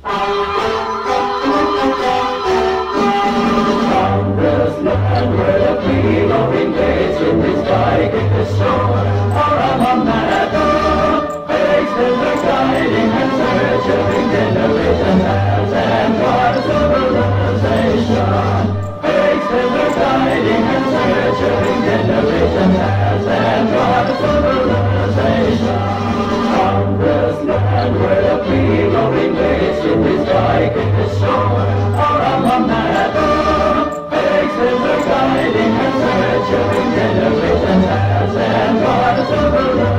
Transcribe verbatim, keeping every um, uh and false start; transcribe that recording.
Boundless land where the free roving waves in the sky get the shore, our alma mater, faces are guiding and searching generations as and God civilization. Faces are guiding and searching generations as and God civilization. Boundless land where the free roving waves in the sky get the shore, our alma mater, faces are guiding and searching generations as and God civilization.